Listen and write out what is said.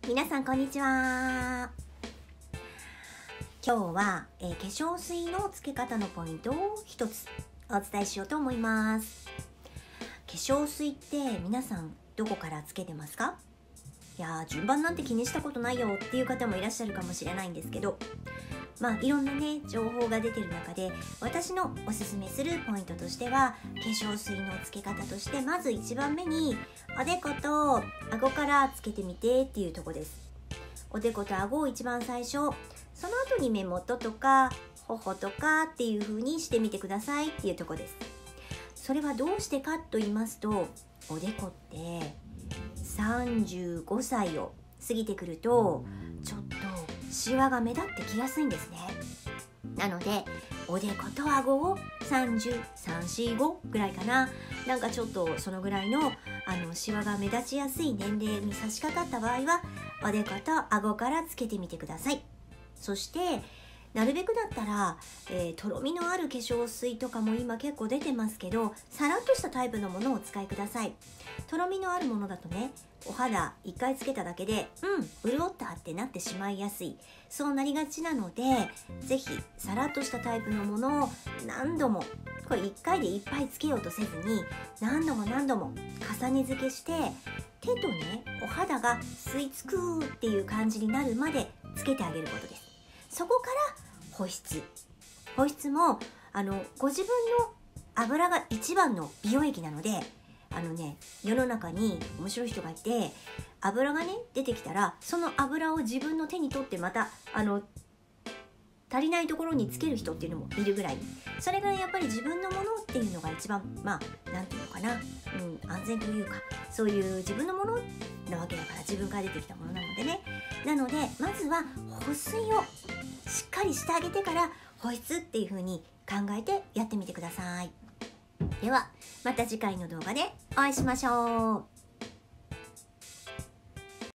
皆さんこんにちは。今日は、化粧水のつけ方のポイントを一つお伝えしようと思います。化粧水って皆さんどこからつけてますか？いや順番なんて気にしたことないよっていう方もいらっしゃるかもしれないんですけど、いろんなね情報が出てる中で私のおすすめするポイントとしては、化粧水のつけ方としてまず1番目におでこと顎からつけてみてっていうところです。おでこと顎を一番最初、その後に目元とか頬とかっていう風にしてみてくださいっていうところです。それはどうしてかと言いますと、おでこって35歳を過ぎてくるとちょっとシワが目立ってきやすいんですね。なのでおでこと顎を30、3、4、5ぐらいかな、なんかちょっとそのぐらいのシワが目立ちやすい年齢に差し掛かった場合は、おでこと顎からつけてみてください。そしてなるべくだったら、とろみのある化粧水とかも今結構出てますけど、さらっとしたタイプのものをお使いください。とろみのあるものだとね、お肌1回つけただけで潤ったってなってしまいやすい、そうなりがちなので、ぜひさらっとしたタイプのものを何度も、これ1回でいっぱいつけようとせずに何度も重ね付けして、手とねお肌が吸い付くっていう感じになるまでつけてあげることです。そこから保湿もご自分の油が一番の美容液なので、世の中に面白い人がいて、油がね出てきたらその油を自分の手に取ってまた足りないところにつける人っていうのもいるぐらい、それぐらいやっぱり自分のものっていうのが一番なんていうのかな、安全というか、そういう自分のものなわけだから、自分から出てきたものなのでね。なのでまずは保水をしっかりしてあげてから保湿っていう風に考えてやってみてください。ではまた次回の動画でお会いしましょう。